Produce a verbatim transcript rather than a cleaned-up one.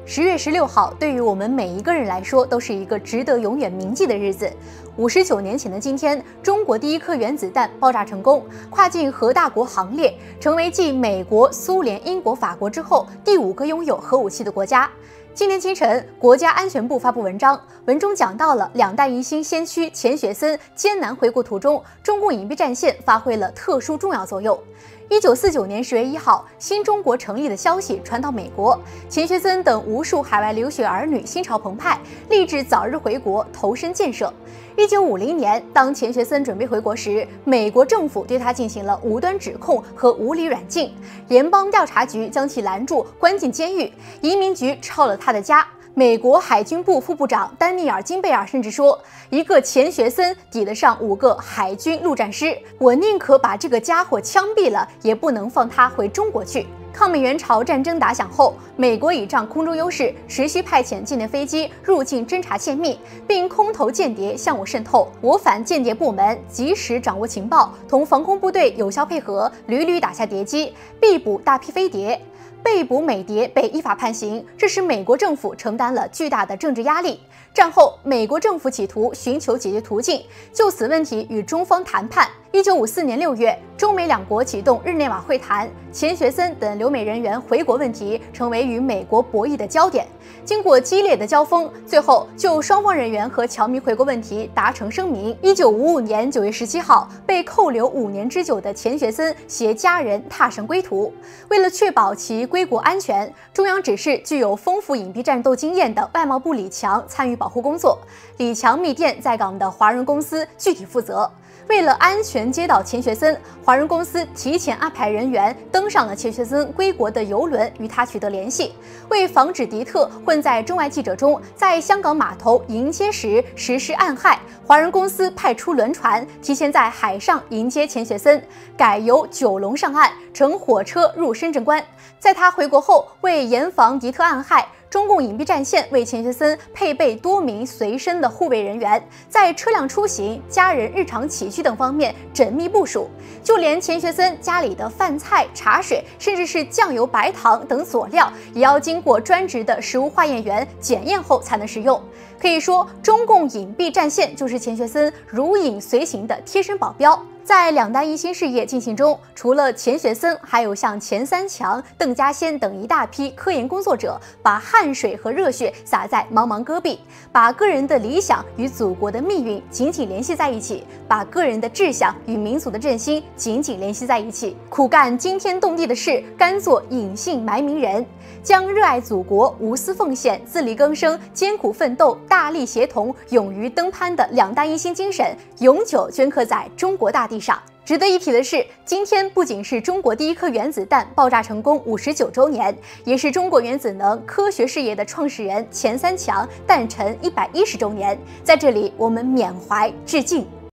十月十六号，对于我们每一个人来说，都是一个值得永远铭记的日子。五十九年前的今天，中国第一颗原子弹爆炸成功，跨进核大国行列，成为继美国、苏联、英国、法国之后第五个拥有核武器的国家。今天清晨，国家安全部发布文章，文中讲到了两弹一星先驱钱学森艰难回国途中，中共隐蔽战线发挥了特殊重要作用。一九四九年十月一号，新中国成立的消息传到美国，钱学森等无数海外留学儿女心潮澎湃，立志早日回国投身建设。一九五零年，当钱学森准备回国时，美国政府对他进行了无端指控和无理软禁，联邦调查局将其拦住，关进监狱，移民局抄了他的家。美国海军部副部长丹尼尔·金贝尔甚至说，一个钱学森抵得上五个海军陆战师，我宁可把这个家伙枪毙了，也不能放他回中国去。抗美援朝战争打响后，美国倚仗空中优势，持续派遣纪念飞机入境侦察泄密，并空投间谍向我渗透。我反间谍部门及时掌握情报，同防空部队有效配合，屡屡打下谍机，毙捕大批飞碟。被捕美谍被依法判刑，这使美国政府承担了巨大的政治压力。战后，美国政府企图寻求解决途径，就此问题与中方谈判。一九五四年六月，中美两国启动日内瓦会谈，钱学森等留美人员回国问题成为与美国博弈的焦点。经过激烈的交锋，最后就双方人员和侨民回国问题达成声明。一九五五年九月十七号，被扣留五年之久的钱学森携家人踏上归途。为了确保其归国安全，中央指示具有丰富隐蔽战斗经验的外贸部李强参与保护工作。李强密电在港的华人公司具体负责。为了安全接到钱学森，华人公司提前安排人员登上了钱学森归国的邮轮，与他取得联系。为防止敌特混在中外记者中，在香港码头迎接时实施暗害，华人公司派出轮船，提前在海上迎接钱学森，改由九龙上岸，乘火车入深圳关。在他回国后，为严防敌特暗害，中共隐蔽战线为钱学森配备多名随身的护卫人员，在车辆出行、家人日常起居等方面缜密部署，就连钱学森家里的饭菜、茶水，甚至是酱油、白糖等佐料，也要经过专职的食物化验员检验后才能食用。可以说，中共隐蔽战线就是钱学森如影随形的贴身保镖。在两弹一星事业进行中，除了钱学森，还有像钱三强、邓稼先等一大批科研工作者，把汗水和热血洒在茫茫戈壁，把个人的理想与祖国的命运紧紧联系在一起，把个人的志向与民族的振兴紧紧联系在一起，苦干惊天动地的事，甘做隐姓埋名人，将热爱祖国、无私奉献、自力更生、艰苦奋斗、大力协同、勇于登攀的两弹一星精神，永久镌刻在中国大地上。值得一提的是，今天不仅是中国第一颗原子弹爆炸成功五十九周年，也是中国原子能科学事业的创始人钱三强诞辰一百一十周年。在这里，我们缅怀致敬。